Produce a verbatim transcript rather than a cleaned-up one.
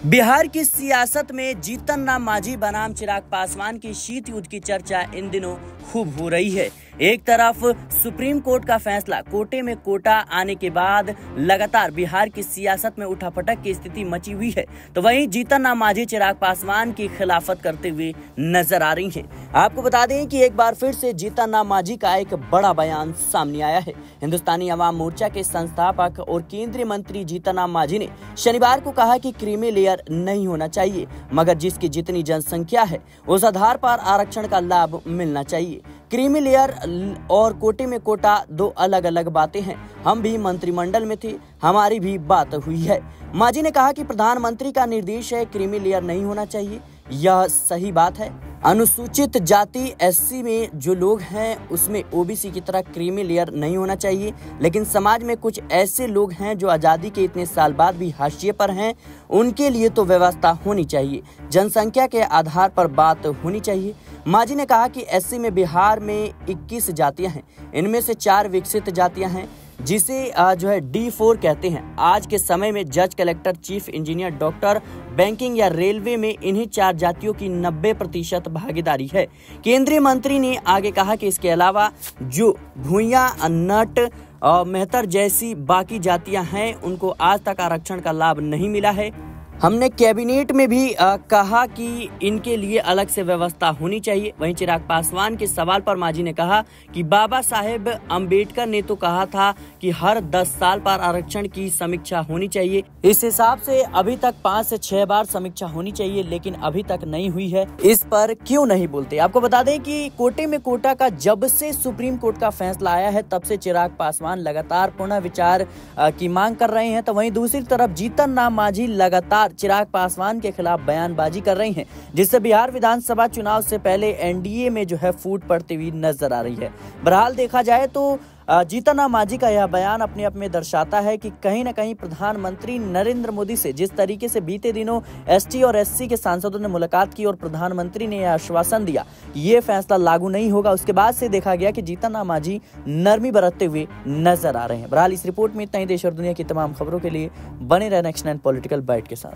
बिहार की सियासत में जीतन राम मांझी बनाम चिराग पासवान की शीत युद्ध की चर्चा इन दिनों खूब हो रही है। एक तरफ सुप्रीम कोर्ट का फैसला, कोटे में कोटा आने के बाद लगातार बिहार की सियासत में उठापटक की स्थिति मची हुई है, तो वहीं जीतन राम मांझी चिराग पासवान की खिलाफत करते हुए नजर आ रही हैं। आपको बता दें कि एक बार फिर से जीतन राम मांझी का एक बड़ा बयान सामने आया है। हिंदुस्तानी अवाम मोर्चा के संस्थापक और केंद्रीय मंत्री जीतन राम मांझी ने शनिवार को कहा कि क्रीमी लेयर नहीं होना चाहिए, मगर जिसकी जितनी जनसंख्या है उस आधार पर आरक्षण का लाभ मिलना चाहिए। क्रीमी लेयर और कोटे में कोटा दो अलग अलग बातें हैं। हम भी मंत्रिमंडल में थे, हमारी भी बात हुई है। मांझी ने कहा कि प्रधानमंत्री का निर्देश है क्रीमी लेयर नहीं होना चाहिए, यह सही बात है। अनुसूचित जाति एससी में जो लोग हैं उसमें ओबीसी की तरह क्रीमी लेयर नहीं होना चाहिए, लेकिन समाज में कुछ ऐसे लोग हैं जो आज़ादी के इतने साल बाद भी हाशिए पर हैं, उनके लिए तो व्यवस्था होनी चाहिए। जनसंख्या के आधार पर बात होनी चाहिए। मांझी ने कहा कि एससी में बिहार में इक्कीस जातियां हैं, इनमें से चार विकसित जातियां हैं जिसे जो है डी फोर कहते हैं। आज के समय में जज, collector, chief engineer, doctor, banking या रेलवे में इन्हीं चार जातियों की नब्बे प्रतिशत भागीदारी है। केंद्रीय मंत्री ने आगे कहा कि इसके अलावा जो भूया, नट और मेहतर जैसी बाकी जातियां हैं उनको आज तक आरक्षण का लाभ नहीं मिला है। हमने कैबिनेट में भी आ, कहा कि इनके लिए अलग से व्यवस्था होनी चाहिए। वहीं चिराग पासवान के सवाल पर मांझी ने कहा कि बाबा साहेब अंबेडकर ने तो कहा था कि हर दस साल पर आरक्षण की समीक्षा होनी चाहिए। इस हिसाब से अभी तक पाँच से छह बार समीक्षा होनी चाहिए, लेकिन अभी तक नहीं हुई है। इस पर क्यों नहीं बोलते? आपको बता दें कि कोटे में कोटा का जब से सुप्रीम कोर्ट का फैसला आया है तब से चिराग पासवान लगातार पुनः विचार की मांग कर रहे हैं, तो वहीं दूसरी तरफ जीतन राम मांझी लगातार चिराग पासवान के खिलाफ बयानबाजी कर रही हैं, जिससे बिहार विधानसभा चुनाव से पहले एनडीए में जो है फूट पड़ती हुई नजर आ रही है। बहरहाल देखा जाए तो जीतन राम मांझी का यह बयान अपने आप में दर्शाता है कि कहीं न कहीं प्रधानमंत्री नरेंद्र मोदी से जिस तरीके से बीते दिनों एसटी और एससी के सांसदों ने मुलाकात की और प्रधानमंत्री ने यह आश्वासन दिया कि ये फैसला लागू नहीं होगा, उसके बाद से देखा गया कि जीतन राम मांझी नरमी बरतते हुए नजर आ रहे हैं। बहरहाल इस रिपोर्ट में इतना ही। देश और दुनिया की तमाम खबरों के लिए बने रहे नेक्स्ट नाइन पॉलिटिकल बाइट के साथ।